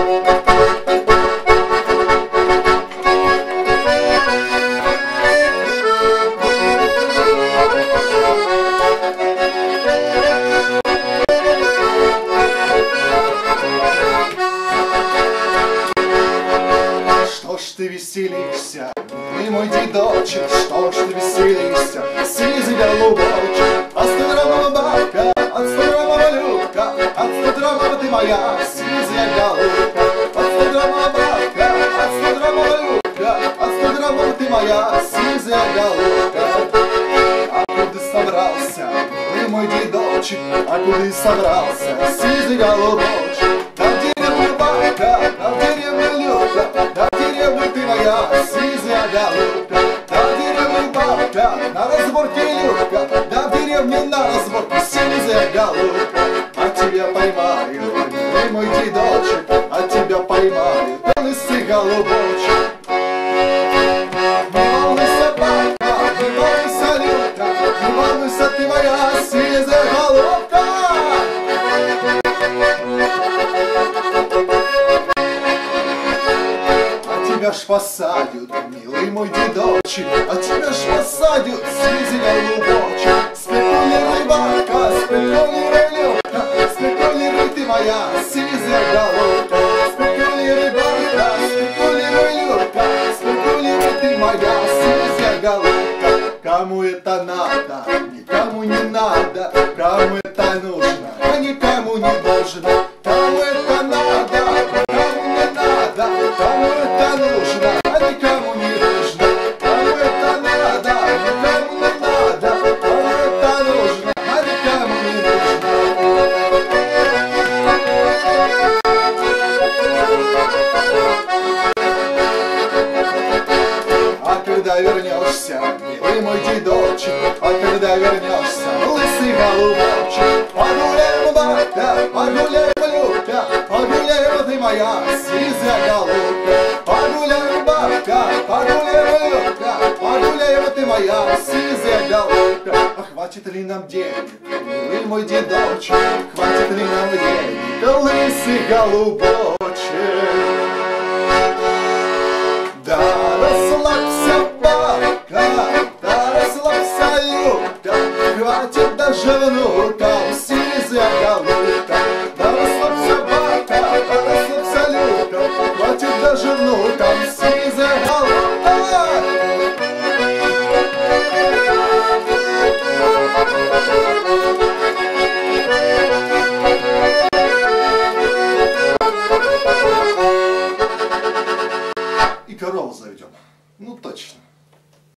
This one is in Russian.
Ты веселишься, ты мой дедочек, что ж ты веселишься, сизый голубочек, от 100-граммового бака, от 100-граммового люка, от 100-граммового ты моя сизая голубка, от 100-граммового бака, от 100-граммового люка, от 100-граммового ты моя сизая голубка. А куда собрался, ты мой дедочек, а куда собрался, сизый голубочек, там в деревню бака, там в деревню люка, ты моя сизая голубка, да в деревне бабка, на разборке люка, да в деревне на разборке сизая голубка. А тебя поймаю, ты мой дедочек, а тебя поймаю, да лысый голубочек. Не волнуйся, бабка, не волнуйся, люка, не волнуйся, ты моя сизая голубка. Тебя ж посадят, милый мой дедочек, а тебя ж посадят, сизый голубочек. Спекулируй, бабка, спекулируй, люка, спекулируй, ты моя сизая голубка. Спекулируй, бабка, спекулируй, люка, спекулируй, ты моя сизая голубка. Кому это надо, никому не надо, кому это нужно, а никому не нужно. Кому это надо, никому не надо, кому это нужно, а никому не нужно. Кому это надо, никому не надо, кому это нужно, а никому не нужно. А когда вернешься, милый мой дедочек, а когда вернешься, лысый голубочек, погуляем, бабка, погуляем, люка, погуляем, ты моя сизая голубка. Погуляем, бабка, погуляем, люка, погуляем, ты моя сизая голубка. А хватит ли нам денег, милый мой дедочек, хватит ли нам денег, лысый голубочек? Да расслабься, бабка, да расслабься, люка, хватит даже внукам сизая голубка. Да расслабься, бабка, да расслабься, люка, хватит даже внукам сизая голубка. И корову заведем. Ну точно.